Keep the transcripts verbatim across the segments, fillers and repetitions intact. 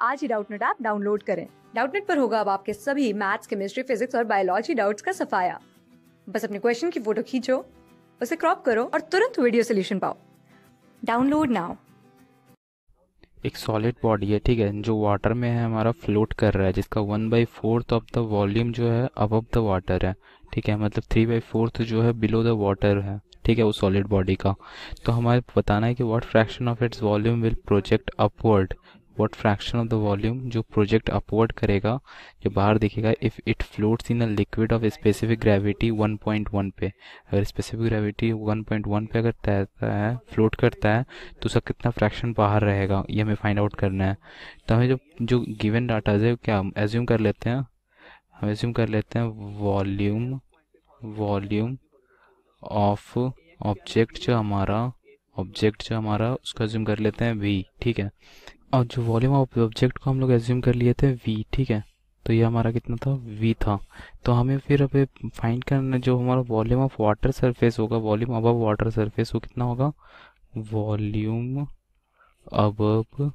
आज ही Doubtnut app download करें। डाउटनेट पर होगा अब आपके सभी मैथ्स, केमिस्ट्री, फिजिक्स और बायोलॉजी डाउट्स का सफाया। बस अपने क्वेश्चन की फोटो खींचो, उसे क्रॉप करो और तुरंत वीडियो सोल्यूशन पाओ। Download now. एक सॉलिड बॉडी है, ठीक है, जो वाटर में है, हमारा फ्लोट कर रहा है, जिसका one by fourth of the volume जो है अबव द वाटर है, ठीक है, मतलब थ्री बाई फोर्थ जो है बिलो द वाटर है, ठीक है, वो सॉलिड बॉडी का। तो हमारे बताना है कि what fraction of its volume will project upward, what fraction of the volume जो प्रोजेक्ट अपवर्ड करेगा, जो बाहर दिखेगा, if it floats in a liquid of specific gravity one point one पे। अगर specific gravity one point one पे अगर तैरता है, फ्लोट करता है, तो उसका कितना फ्रैक्शन बाहर रहेगा, ये हमें फाइंड आउट करना है। तो हमें जो जो गिवन डाटा है, क्या हम एज्यूम कर लेते हैं, हम एज्यूम कर लेते हैं वॉल्यूम वॉल्यूम ऑफ ऑब्जेक्ट जो हमारा ऑब्जेक्ट जो हमारा उसका एज्यूम कर लेते हैं वी, ठीक है। और जो वॉल्यूम ऑफ ऑब्जेक्ट को हम लोग एज्यूम कर लिए थे वी, ठीक है। तो ये हमारा कितना था, वी था। तो हमें फिर अब फाइंड करना जो हमारा वॉल्यूम ऑफ वाटर सरफेस होगा, वॉल्यूम अबव वाटर सरफेस, वो कितना होगा, वॉल्यूम अबव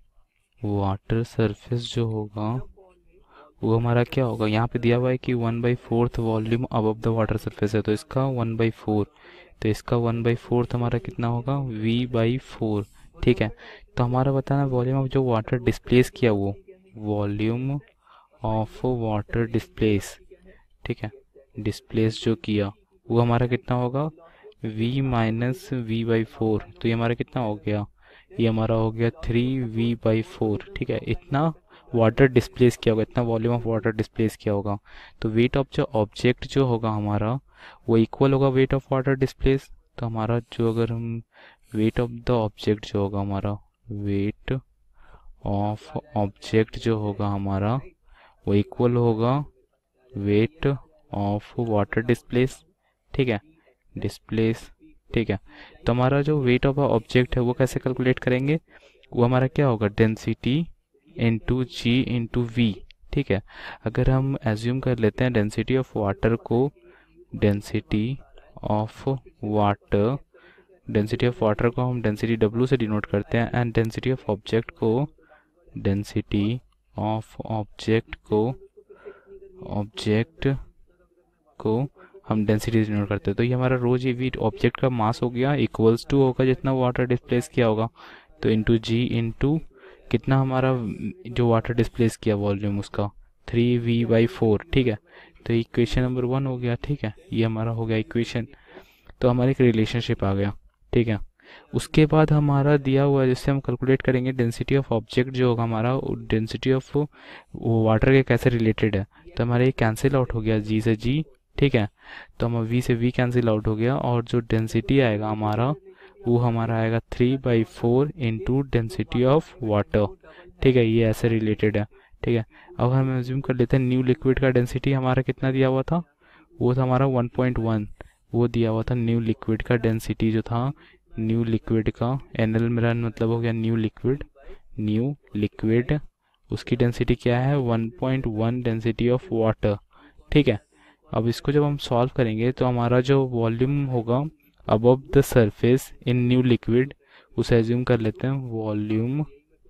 वाटर सरफेस जो होगा वो हमारा क्या होगा, यहाँ पे दिया हुआ है कि one by fourth volume above the water surface है, तो इसका वन बाई फोर, तो इसका वन बाई फोर्थ हमारा कितना होगा, वी बाई फोर, ठीक है। तो हमारा बताना वॉल्यूम ऑफ जो वाटर डिस्प्लेस किया, वो वॉल्यूम ऑफ वाटर डिस्प्लेस, ठीक है, डिस्प्लेस जो किया वो हमारा कितना होगा, v minus V by four. तो ये हमारा कितना हो गया, ये हमारा हो गया थ्री वी बाई फोर, ठीक है। इतना वाटर डिस्प्लेस किया होगा, इतना वॉल्यूम ऑफ वाटर डिस्प्लेस किया होगा। तो वेट ऑफ जो ऑब्जेक्ट जो होगा हमारा वो इक्वल होगा वेट ऑफ वाटर डिस्प्लेस। तो हमारा जो अगर हम वेट ऑफ द ऑब्जेक्ट जो होगा हमारा, वेट ऑफ ऑब्जेक्ट जो होगा हमारा वो इक्वल होगा वेट ऑफ वाटर डिस्प्लेस, ठीक है, डिस्प्लेस, ठीक है। तो हमारा जो वेट ऑफ ऑब्जेक्ट है वो कैसे कैलकुलेट करेंगे, वो हमारा क्या होगा, density into G into V, ठीक है। अगर हम एज्यूम कर लेते हैं डेंसिटी ऑफ वाटर को, density of water density of water को हम डेंसिटी डब्ल्यू से डिनोट करते हैं, एंड डेंसिटी ऑफ ऑब्जेक्ट को डेंसिटी ऑफ ऑब्जेक्ट को ऑब्जेक्ट को हम डेंसिटी डिनोट करते हैं। तो ये हमारा रो जी वी ऑब्जेक्ट का मास हो गया, इक्वल्स टू होगा जितना वाटर डिस्प्लेस किया होगा, तो इंटू जी इंटू कितना हमारा जो वाटर डिस्प्लेस किया वॉल्यूम उसका, थ्री वी बाई फोर, ठीक है। तो इक्वेशन नंबर वन हो गया, ठीक है, ये हमारा हो गया इक्वेशन। तो हमारा एक रिलेशनशिप आ गया, ठीक है। उसके बाद हमारा दिया हुआ है जिससे हम कैलकुलेट करेंगे डेंसिटी ऑफ ऑब्जेक्ट जो होगा हमारा, डेंसिटी ऑफ वो वाटर के कैसे रिलेटेड है। तो हमारा ये कैंसिल आउट हो गया जी से जी, ठीक है। तो हम वी से वी कैंसिल आउट हो गया, और जो डेंसिटी आएगा हमारा वो हमारा आएगा three by four into density of water, ठीक है, ये ऐसे रिलेटेड है, ठीक है। अब हम एज्यूम कर लेते हैं न्यू लिक्विड का डेंसिटी हमारा कितना दिया हुआ था, वो था हमारा वन पॉइंट वन, वो दिया हुआ था न्यू लिक्विड का डेंसिटी जो था, न्यू लिक्विड का, एन एल मेरा मतलब हो गया न्यू लिक्विड, न्यू लिक्विड उसकी डेंसिटी क्या है, one point one density of water, ठीक है। अब इसको जब हम सॉल्व करेंगे तो हमारा जो वॉल्यूम होगा above the surface in new liquid, उसे एज्यूम कर लेते हैं volume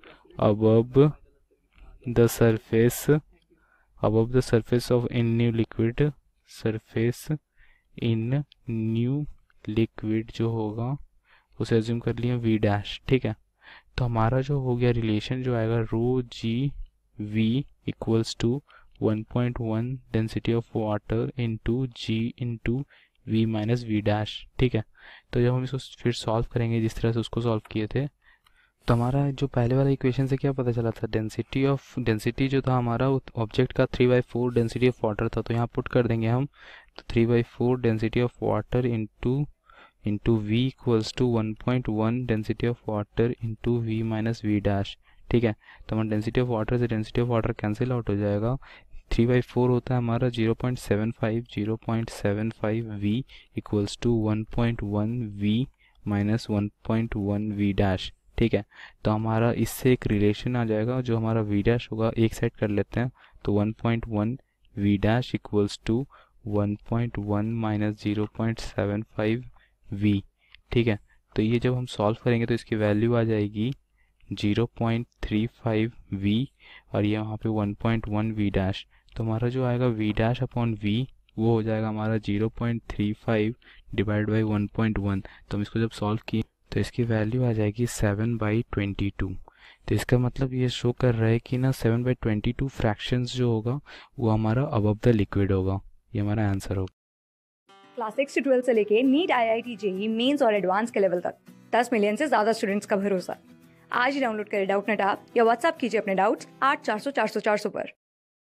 above the surface above the surface of in new liquid, surface in new liquid जो होगा उसे एज्यूम कर लिया वी डैश, ठीक है। तो हमारा जो हो गया रिलेशन जो आएगा rho G V equals to one point one density of water into G into V minus V dash, ठीक है। तो जब हम इसको फिर सॉल्व करेंगे जिस तरह से उसको सॉल्व किए थे, तो हमारा जो पहले वाला इक्वेशन से क्या पता चला था, डेंसिटी ऑफ डेंसिटी जो था हमारा ऑब्जेक्ट का three by four density of water था, तो यहाँ पुट कर देंगे हम, तो three by four density of water into into V equals to one point one density of water into V minus V dash, ठीक है। तो हमारा डेंसिटी ऑफ वाटर से density of water cancel out हो जाएगा, थ्री बाई फोर होता है हमारा zero point seven five zero point seven five we equals to one point one V minus one point one V dash, ठीक है। तो हमारा इससे एक रिलेशन आ जाएगा, जो हमारा वी डैश होगा एक साइड कर लेते हैं, तो one point one V dash equals to one point one minus zero point seven five V, ठीक है। तो ये जब हम सॉल्व करेंगे तो इसकी वैल्यू आ जाएगी zero point three five V और ये वहाँ पे one point one V dash, तो हमारा जो आएगा वी डैश अपॉन वी वो हो जाएगा हमारा zero point three five divide by one point one. तो हम इसको जब सॉल्व किए तो इसकी वैल्यू आ जाएगी सेवन बाई ट्वेंटी टू। तो इसका मतलब ये शो कर रहा है कि ना seven by twenty two fractions जो होगा वो हमारा अबव द लिक्विड होगा। ये हमारा आंसर होगा। क्लास सिक्स से ट्वेल्थ से लेके NEET, I I T, JEE mains और एडवांस के लेवल तक दस मिलियन से ज्यादा स्टूडेंट्स का भरोसा। आज ही डाउनलोड करें डाउटनेट ऐप या व्हाट्सएप कीजिए अपने डाउट्स आठ चार सौ चार सौ चार सौ पर।